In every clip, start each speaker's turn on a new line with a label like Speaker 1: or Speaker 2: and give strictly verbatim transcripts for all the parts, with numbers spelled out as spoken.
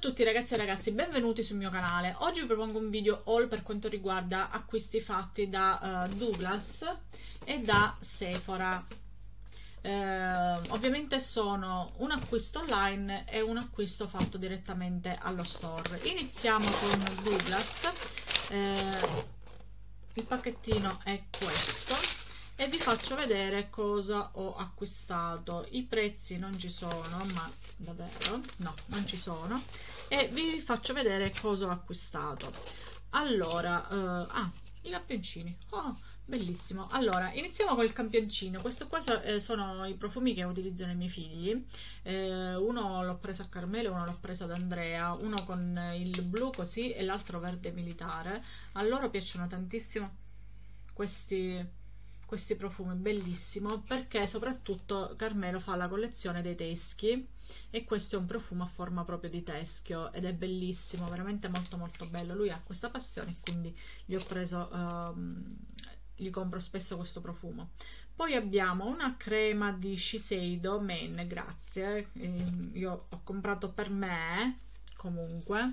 Speaker 1: tutti ragazzi e ragazzi, benvenuti sul mio canale. Oggi vi propongo un video haul per quanto riguarda acquisti fatti da uh, Douglas e da Sephora. Uh, ovviamente sono un acquisto online e un acquisto fatto direttamente allo store. Iniziamo con Douglas. Uh, il pacchettino è questo e vi faccio vedere cosa ho acquistato. I prezzi non ci sono, ma davvero no, non ci sono, e vi faccio vedere cosa ho acquistato. Allora, uh, ah, i campioncini, oh, bellissimo. Allora, iniziamo col campioncino. Questo qua so, eh, sono i profumi che utilizzano i miei figli. Eh, uno l'ho preso a Carmelo e uno l'ho preso ad Andrea, uno con il blu così e l'altro verde militare. A loro piacciono tantissimo questi questi profumi, bellissimo, perché soprattutto Carmelo fa la collezione dei teschi e questo è un profumo a forma proprio di teschio ed è bellissimo, veramente molto molto bello. Lui ha questa passione e quindi gli ho preso um, gli compro spesso questo profumo. Poi abbiamo una crema di Shiseido Men, grazie, eh, io ho comprato per me comunque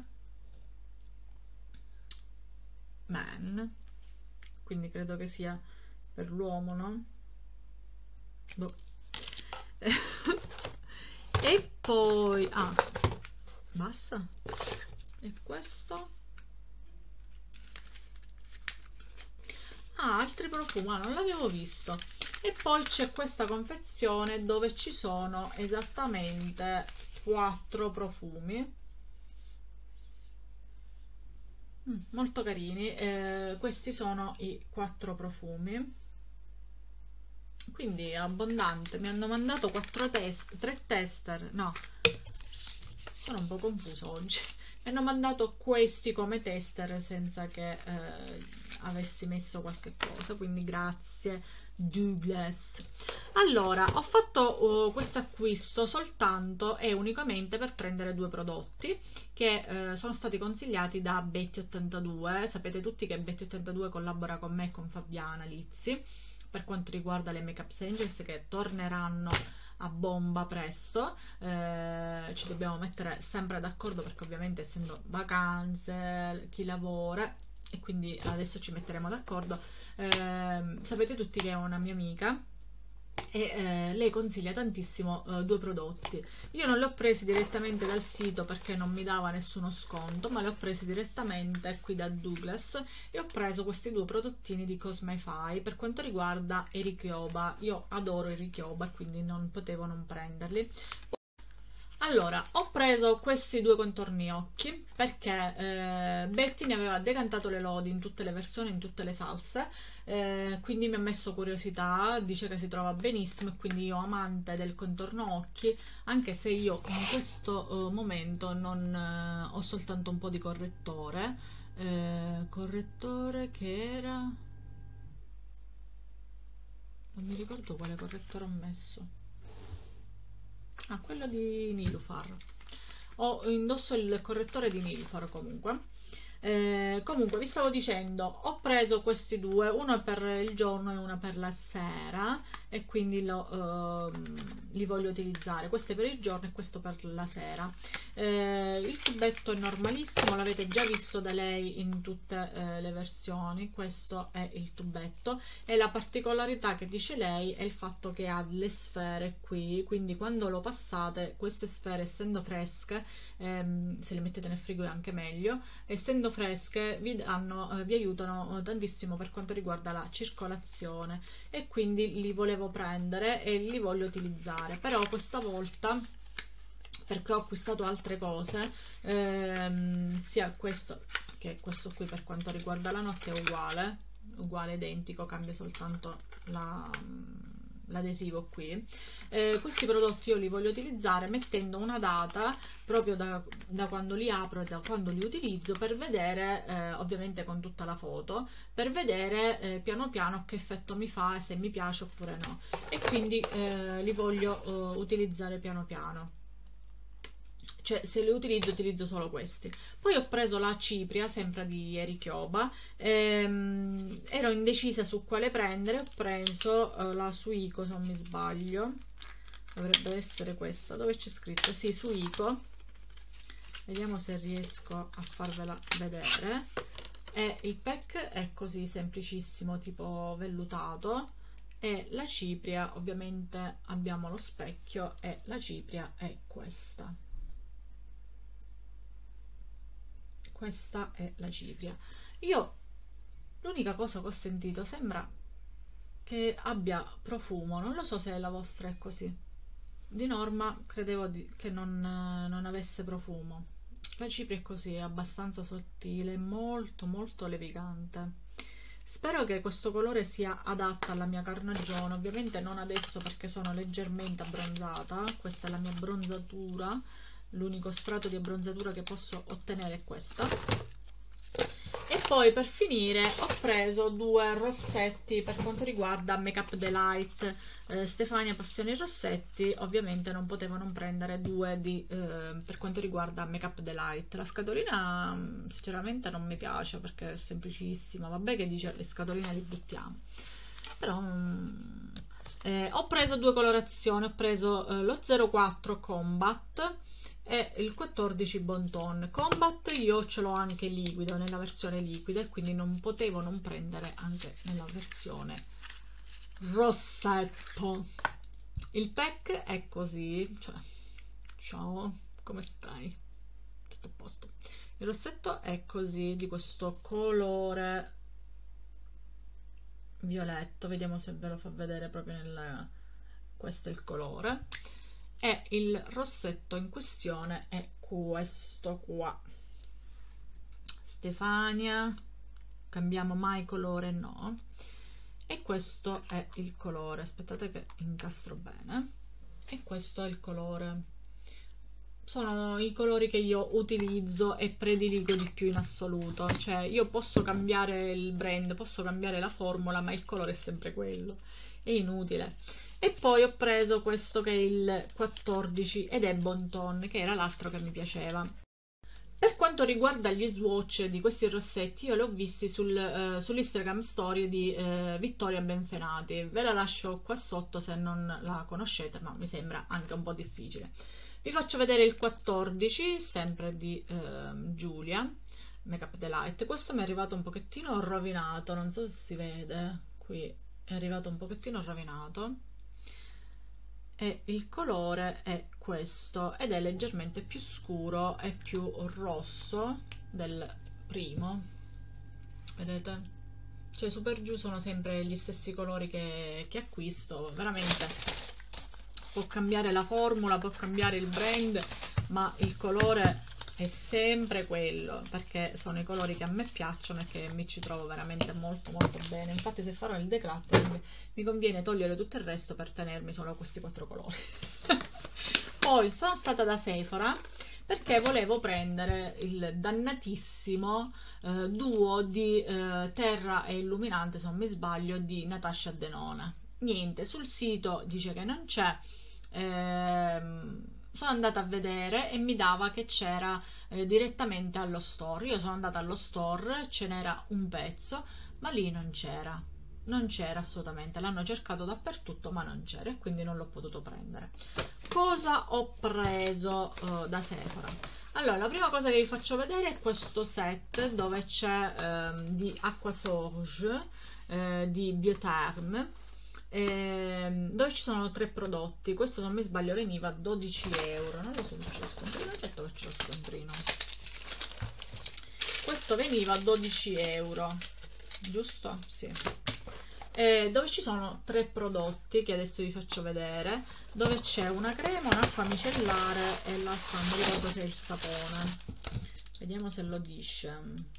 Speaker 1: Men, quindi credo che sia per l'uomo, no? Boh. E poi ah, basta. E questo ah, altri profumi, ah, non l'avevo visto. E poi c'è questa confezione dove ci sono esattamente quattro profumi. Mm, molto carini. Eh, questi sono i quattro profumi, quindi è abbondante. Mi hanno mandato quattro test, tre tester, no, sono un po' confuso oggi. Mi hanno mandato questi come tester senza che eh, avessi messo qualche cosa, quindi grazie Douglas. Allora, ho fatto uh, questo acquisto soltanto e unicamente per prendere due prodotti che eh, sono stati consigliati da Betty ottantadue. Sapete tutti che Betty ottantadue collabora con me e con Fabiana Lizzi per quanto riguarda le Make Up Angels, che torneranno a bomba presto. Eh, ci dobbiamo mettere sempre d'accordo perché ovviamente essendo vacanze chi lavora, e quindi adesso ci metteremo d'accordo. Eh, sapete tutti che è una mia amica e eh, lei consiglia tantissimo eh, due prodotti. Io non li ho presi direttamente dal sito perché non mi dava nessuno sconto, ma li ho presi direttamente qui da Douglas e ho preso questi due prodottini di Cosmify per quanto riguarda Erikioba. Io adoro Erikioba, quindi non potevo non prenderli. Allora, ho preso questi due contorni occhi perché eh, Betty ne aveva decantato le lodi in tutte le versioni, in tutte le salse, eh, quindi mi ha messo curiosità, dice che si trova benissimo e quindi io amante del contorno occhi, anche se io in questo eh, momento non eh, ho soltanto un po' di correttore, eh, correttore che era... non mi ricordo quale correttore ho messo. Ah, quello di Nilufar. Ho indosso il correttore di Nilufar comunque. Eh, comunque vi stavo dicendo, ho preso questi due, uno per il giorno e uno per la sera, e quindi lo, ehm, li voglio utilizzare. Questo è per il giorno e questo per la sera. Eh, il tubetto è normalissimo, l'avete già visto da lei in tutte eh, le versioni. Questo è il tubetto e la particolarità che dice lei è il fatto che ha le sfere qui, quindi quando lo passate, queste sfere essendo fresche, ehm, se le mettete nel frigo è anche meglio, essendo fresche vi danno, eh, vi aiutano tantissimo per quanto riguarda la circolazione, e quindi li volevo prendere e li voglio utilizzare. Però questa volta, perché ho acquistato altre cose, ehm, sia questo che questo qui per quanto riguarda la notte è uguale, uguale identico, cambia soltanto la l'adesivo qui. Eh, questi prodotti io li voglio utilizzare mettendo una data proprio da, da quando li apro e da quando li utilizzo, per vedere, eh, ovviamente con tutta la foto, per vedere eh, piano piano che effetto mi fa e se mi piace oppure no, e quindi eh, li voglio eh, utilizzare piano piano. Cioè, se li utilizzo, utilizzo solo questi. Poi ho preso la cipria, sempre di Erikioba. Ehm, ero indecisa su quale prendere. Ho preso uh, la Suico, se non mi sbaglio. Dovrebbe essere questa. Dove c'è scritto? Sì, Suico. vediamo se riesco a farvela vedere. E il pack è così semplicissimo, tipo vellutato, e la cipria, ovviamente abbiamo lo specchio e la cipria è questa. Questa è la cipria. Io l'unica cosa che ho sentito sembra che abbia profumo, non lo so se la vostra è così. Di norma credevo di, che non, non avesse profumo. La cipria è così, è abbastanza sottile, molto molto levigante. Spero che questo colore sia adatto alla mia carnagione, ovviamente non adesso perché sono leggermente abbronzata. Questa è la mia abbronzatura, l'unico strato di abbronzatura che posso ottenere è questa. E poi per finire ho preso due rossetti per quanto riguarda Make Up Delight, eh, Stefania Passioni Rossetti. Ovviamente non potevo non prendere due di, eh, per quanto riguarda Make Up Delight. La scatolina sinceramente non mi piace perché è semplicissima, vabbè che dice le scatoline li buttiamo, però mm, eh, ho preso due colorazioni, ho preso eh, lo zero quattro Combat e il quattordici Bon Ton. Combat io ce l'ho anche liquido, nella versione liquida, e quindi non potevo non prendere anche nella versione rossetto. Il pack è così, cioè, ciao, come stai? Tutto a posto. Il rossetto è così, di questo colore violetto, vediamo se ve lo fa vedere proprio nel... questo è il colore. E il rossetto in questione è questo qua. Stefania, cambiamo mai colore? No. E questo è il colore, aspettate che incastro bene, e questo è il colore. Sono i colori che io utilizzo e prediligo di più in assoluto, cioè io posso cambiare il brand, posso cambiare la formula, ma il colore è sempre quello, è inutile. E poi ho preso questo che è il quattordici ed è Bon Ton, che era l'altro che mi piaceva. Per quanto riguarda gli swatch di questi rossetti, io li ho visti sul, eh, sull'Instagram story di eh, Vittoria Benfenati. Ve la lascio qua sotto se non la conoscete, ma mi sembra anche un po' difficile. Vi faccio vedere il quattordici, sempre di eh, Giulia, Make Up Delight. Questo mi è arrivato un pochettino rovinato, non so se si vede, qui è arrivato un pochettino rovinato. E il colore è questo ed è leggermente più scuro e più rosso del primo, vedete? Cioè su per giù sono sempre gli stessi colori che, che acquisto, veramente può cambiare la formula, può cambiare il brand, ma il colore è sempre quello, perché sono i colori che a me piacciono e che mi ci trovo veramente molto molto bene. Infatti se farò il decluttering mi conviene togliere tutto il resto per tenermi solo questi quattro colori. Poi sono stata da Sephora perché volevo prendere il dannatissimo eh, duo di eh, Terra e Illuminante, se non mi sbaglio, di Natasha Denona. Niente, sul sito dice che non c'è. ehm, sono andata a vedere e mi dava che c'era eh, direttamente allo store. Io sono andata allo store, ce n'era un pezzo, ma lì non c'era, non c'era assolutamente. L'hanno cercato dappertutto ma non c'era e quindi non l'ho potuto prendere. Cosa ho preso uh, da Sephora? Allora, la prima cosa che vi faccio vedere è questo set dove c'è ehm, di Aquasorge eh, di Biotherm, ehm, dove ci sono tre prodotti. Questo, se non mi sbaglio, veniva a dodici euro. Non lo so se c'è lo scontrino, certo che c'è lo scontrino. Questo veniva a dodici euro, giusto? Sì. Eh, dove ci sono tre prodotti che adesso vi faccio vedere, dove c'è una crema, un'acqua micellare e l'altra non mi ricordo se è il sapone. Vediamo se lo dice.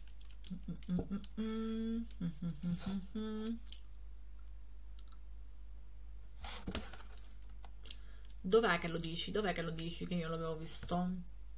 Speaker 1: Dov'è che lo dici? Dov'è che lo dici che io l'avevo visto?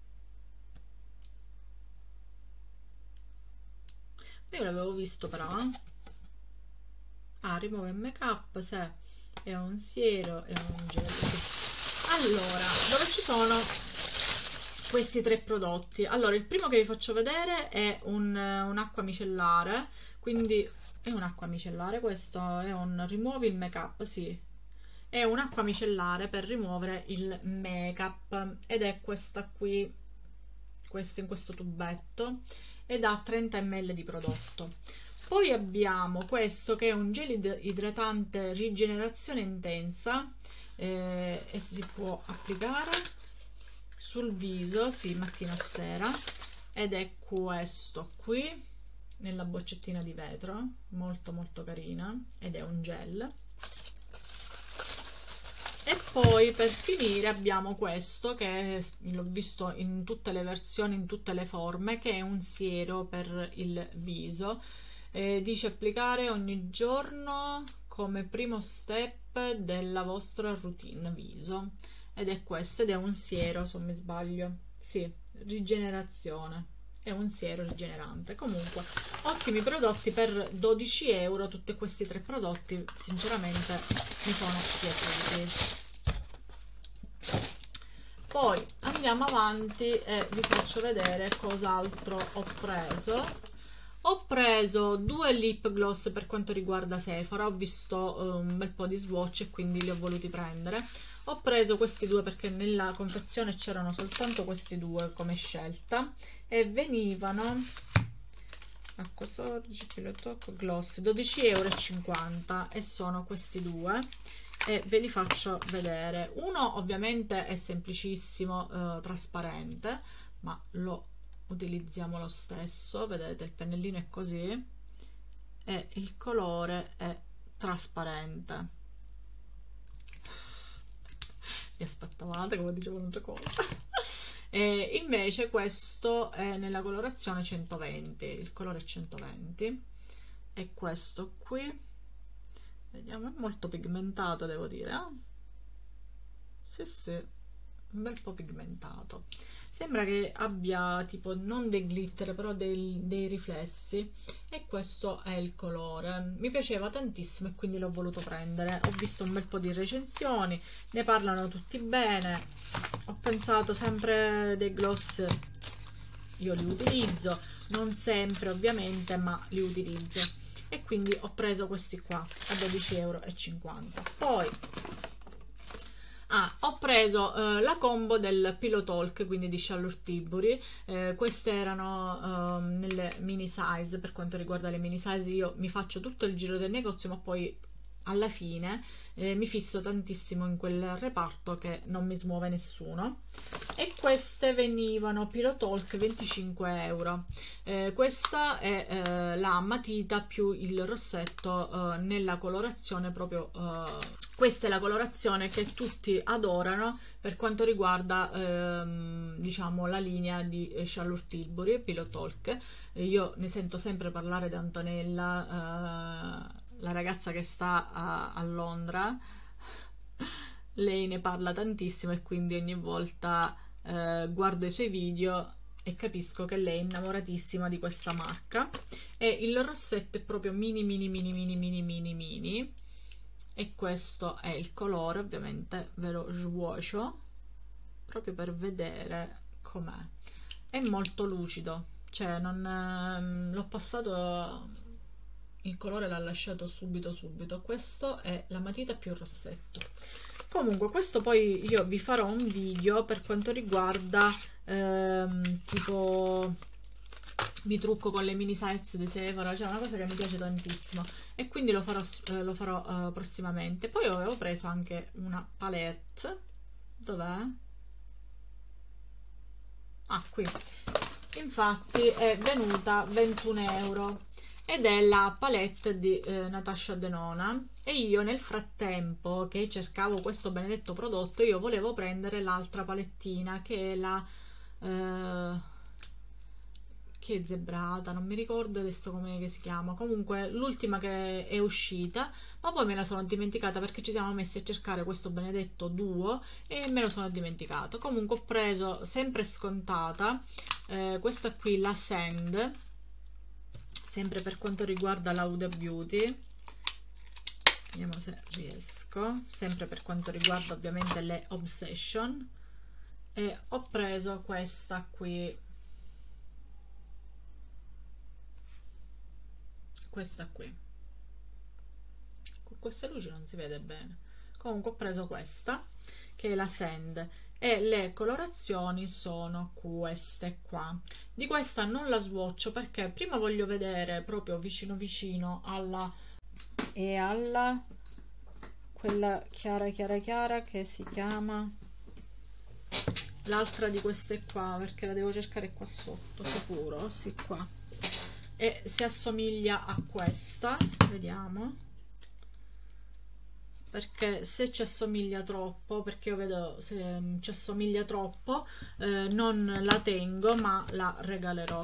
Speaker 1: Io l'avevo visto però. Ah, rimuove il make up, se è un siero e un gel. Allora, dove ci sono questi tre prodotti? Allora, il primo che vi faccio vedere è un, un'acqua micellare, quindi è un'acqua micellare, questo è un rimuovi il make up, sì, è un'acqua micellare per rimuovere il make up ed è questa qui, questo in questo tubetto, ed ha trenta millilitri di prodotto. Poi abbiamo questo che è un gel idratante rigenerazione intensa, eh, e si può applicare sul viso, sì, mattina e sera, ed è questo qui nella boccettina di vetro, molto molto carina, ed è un gel. E poi per finire abbiamo questo che l'ho visto in tutte le versioni, in tutte le forme, che è un siero per il viso. Eh, dice applicare ogni giorno come primo step della vostra routine viso, ed è questo, ed è un siero, se non mi sbaglio, sì, rigenerazione, è un siero rigenerante. Comunque ottimi prodotti, per dodici euro tutti questi tre prodotti sinceramente mi sono piaciuti. Poi andiamo avanti e vi faccio vedere cos'altro ho preso. Ho preso due lip gloss per quanto riguarda Sephora, ho visto uh, un bel po' di swatch e quindi li ho voluti prendere. Ho preso questi due perché nella confezione c'erano soltanto questi due come scelta, e venivano acqua sorge, pilotocco, gloss, dodici e cinquanta euro, e sono questi due e ve li faccio vedere. Uno ovviamente è semplicissimo, eh, trasparente, ma lo utilizziamo lo stesso. Vedete, il pennellino è così e il colore è trasparente. Vi aspettavate, come dicevo un'altra cosa. E invece questo è nella colorazione centoventi, il colore è centoventi, e questo qui, vediamo, è molto pigmentato, devo dire, eh? Sì sì, un bel po' pigmentato, sembra che abbia tipo non dei glitter però dei, dei riflessi, e questo è il colore. Mi piaceva tantissimo e quindi l'ho voluto prendere. Ho visto un bel po' di recensioni, ne parlano tutti bene. Ho pensato sempre dei gloss, io li utilizzo, non sempre ovviamente, ma li utilizzo, e quindi ho preso questi qua a dodici e cinquanta euro. Poi Ah, ho preso eh, la combo del Pillow Talk, quindi di Charlotte Tilbury. Eh, queste erano eh, nelle mini size. Per quanto riguarda le mini size, io mi faccio tutto il giro del negozio, ma poi alla fine eh, mi fisso tantissimo in quel reparto che non mi smuove nessuno. E queste venivano Pillow Talk venticinque euro. Eh, questa è eh, la matita più il rossetto eh, nella colorazione proprio eh, questa è la colorazione che tutti adorano per quanto riguarda ehm, diciamo la linea di Charlotte Tilbury, Pillow Talk. Io ne sento sempre parlare da Antonella, eh, la ragazza che sta a, a Londra. Lei ne parla tantissimo e quindi ogni volta eh, guardo i suoi video e capisco che lei è innamoratissima di questa marca. E il rossetto è proprio mini mini mini mini mini mini mini, e questo è il colore. Ovviamente ve lo svuocio proprio per vedere com'è. È molto lucido, cioè non ehm, l'ho passato, il colore l'ha lasciato subito subito. Questo è la matita più rossetto. Comunque questo poi io vi farò un video per quanto riguarda ehm, tipo mi trucco con le mini size di Sephora, cioè una cosa che mi piace tantissimo, e quindi lo farò, eh, lo farò uh, prossimamente. Poi avevo preso anche una palette, dov'è? Ah, qui, infatti è venuta ventuno euro, ed è la palette di eh, Natasha Denona. E io nel frattempo che cercavo questo benedetto prodotto, io volevo prendere l'altra palettina che è la eh, che è zebrata, non mi ricordo adesso come si chiama, comunque l'ultima che è uscita, ma poi me la sono dimenticata perché ci siamo messi a cercare questo benedetto duo e me lo sono dimenticato. Comunque ho preso, sempre scontata, eh, questa qui, la Sand, sempre per quanto riguarda la Huda Beauty. Vediamo se riesco, sempre per quanto riguarda ovviamente le Obsession, e ho preso questa qui, questa qui. Con queste luci non si vede bene. Comunque ho preso questa che è la Sand, e le colorazioni sono queste qua. Di questa non la swatcho perché prima voglio vedere proprio vicino vicino alla e alla quella chiara chiara chiara che si chiama l'altra di queste qua, perché la devo cercare qua sotto, sicuro, sì, qua, e si assomiglia a questa, vediamo, perché se ci assomiglia troppo, perché io vedo se ci assomiglia troppo, eh, non la tengo ma la regalerò,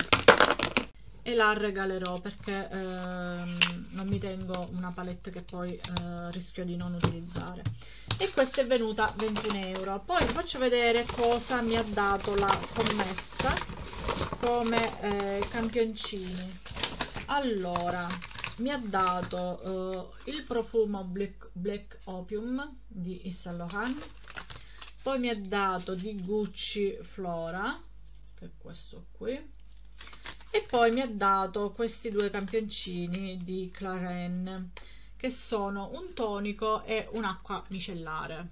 Speaker 1: e la regalerò perché ehm, non mi tengo una palette che poi eh, rischio di non utilizzare. E questa è venuta ventuno euro. Poi vi faccio vedere cosa mi ha dato la commessa come eh, campioncini. Allora, mi ha dato uh, il profumo Black, Black Opium di Yves Saint Laurent, poi mi ha dato di Gucci Flora, che è questo qui, e poi mi ha dato questi due campioncini di Clarins, che sono un tonico e un'acqua micellare,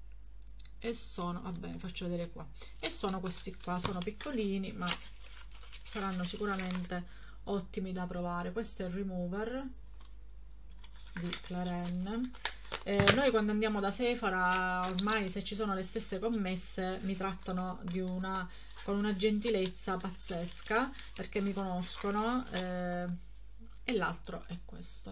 Speaker 1: e sono, vabbè, faccio vedere qua, e sono questi qua, sono piccolini ma saranno sicuramente ottimi da provare. Questo è il remover di Clarins. Eh, noi quando andiamo da Sephora, ormai se ci sono le stesse commesse, mi trattano di una con una gentilezza pazzesca, perché mi conoscono, eh, e l'altro è questo.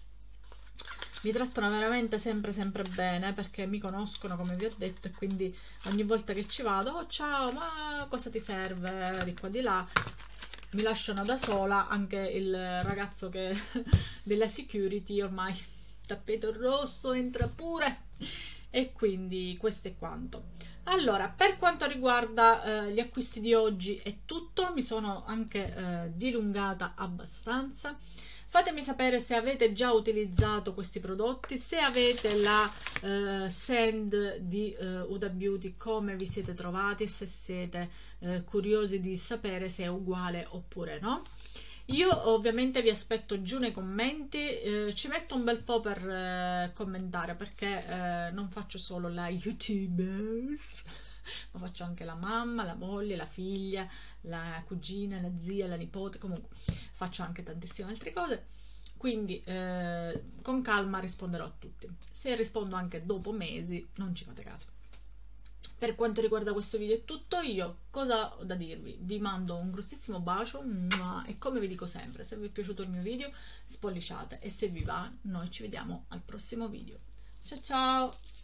Speaker 1: Mi trattano veramente sempre sempre bene perché mi conoscono, come vi ho detto, e quindi ogni volta che ci vado, oh ciao, ma cosa ti serve, di qua di là, mi lasciano da sola. Anche il ragazzo che della security, ormai tappeto rosso, entra pure. E quindi questo è quanto. Allora, per quanto riguarda eh, gli acquisti di oggi è tutto, mi sono anche eh, dilungata abbastanza. Fatemi sapere se avete già utilizzato questi prodotti, se avete la eh, Sand di eh, Huda Beauty, come vi siete trovati, se siete eh, curiosi di sapere se è uguale oppure no. Io ovviamente vi aspetto giù nei commenti, eh, ci metto un bel po' per eh, commentare, perché eh, non faccio solo la YouTubers, ma faccio anche la mamma, la moglie, la figlia, la cugina, la zia, la nipote, comunque faccio anche tantissime altre cose, quindi eh, con calma risponderò a tutti. Se rispondo anche dopo mesi, non ci fate caso. Per quanto riguarda questo video è tutto. Io cosa ho da dirvi? Vi mando un grossissimo bacio e, come vi dico sempre, se vi è piaciuto il mio video spolliciate, e se vi va noi ci vediamo al prossimo video. Ciao ciao!